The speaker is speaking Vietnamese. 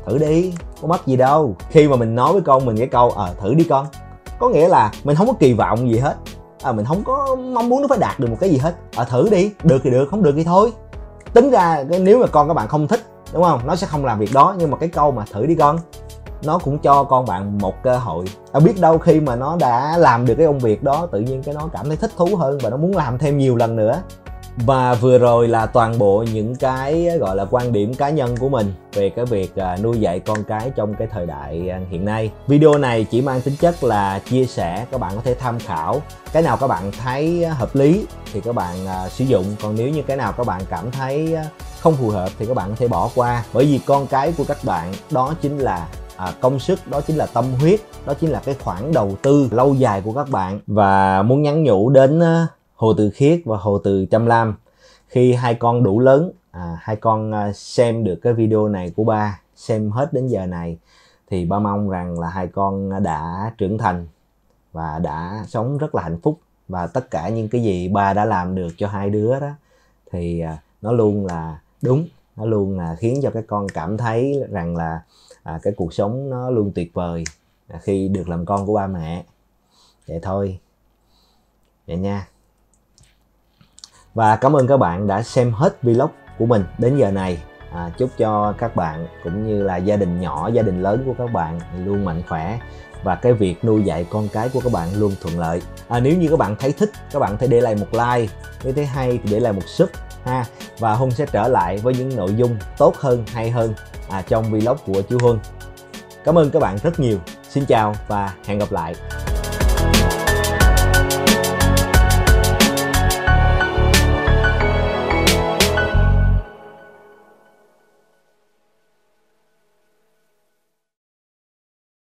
thử đi, có mất gì đâu. Khi mà mình nói với con mình cái câu thử đi con, có nghĩa là mình không có kỳ vọng gì hết, mình không có mong muốn nó phải đạt được một cái gì hết. Thử đi, được thì được, không được thì thôi. Tính ra nếu mà con các bạn không thích, đúng không, nó sẽ không làm việc đó. Nhưng mà cái câu mà thử đi con, nó cũng cho con bạn một cơ hội. Biết đâu khi mà nó đã làm được cái công việc đó, tự nhiên cái nó cảm thấy thích thú hơn và nó muốn làm thêm nhiều lần nữa. Và vừa rồi là toàn bộ những cái gọi là quan điểm cá nhân của mình về cái việc nuôi dạy con cái trong cái thời đại hiện nay. Video này chỉ mang tính chất là chia sẻ, các bạn có thể tham khảo. Cái nào các bạn thấy hợp lý thì các bạn sử dụng, còn nếu như cái nào các bạn cảm thấy không phù hợp thì các bạn có thể bỏ qua. Bởi vì con cái của các bạn đó chính là công sức, đó chính là tâm huyết, đó chính là cái khoản đầu tư lâu dài của các bạn. Và muốn nhắn nhủ đến Hồ Từ Khiết và Hồ Từ Chăm Lam, khi hai con đủ lớn, hai con xem được cái video này của ba, xem hết đến giờ này, thì ba mong rằng là hai con đã trưởng thành và đã sống rất là hạnh phúc. Và tất cả những cái gì ba đã làm được cho hai đứa đó thì nó luôn là đúng, nó luôn là khiến cho các con cảm thấy rằng là cái cuộc sống nó luôn tuyệt vời khi được làm con của ba mẹ. Vậy thôi, vậy nha. Và cảm ơn các bạn đã xem hết vlog của mình đến giờ này. Chúc cho các bạn cũng như là gia đình nhỏ, gia đình lớn của các bạn luôn mạnh khỏe và cái việc nuôi dạy con cái của các bạn luôn thuận lợi. Nếu như các bạn thấy thích, các bạn hãy để lại một like, nếu thấy hay thì để lại một sub ha. Và Huân sẽ trở lại với những nội dung tốt hơn, hay hơn trong vlog của chú Huân. Cảm ơn các bạn rất nhiều. Xin chào và hẹn gặp lại.